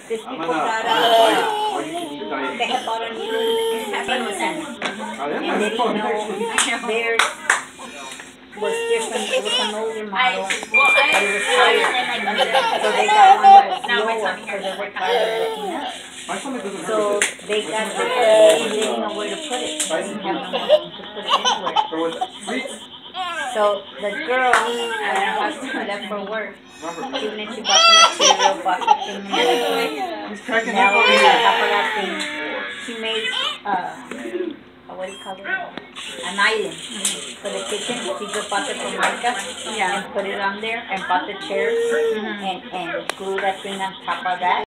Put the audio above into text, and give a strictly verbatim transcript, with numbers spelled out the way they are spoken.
These people got uh, they have bought a new funeral center, and they didn't know theirs was different. It was an older model, but it was higher. So they got one that was lower because they were tired of looking up. So they got the and they didn't know where to put it. They didn't have no money to put it anywhere. So the girl, I don't know how she left for work. She went and she bought the material, bought the thing and everything. Now on top of that thing, she made uh, what do you call it? An island for the kitchen. She just bought the formica Yeah. and put it on there and bought the chairs Mm-hmm. and, and glued that thing on top of that.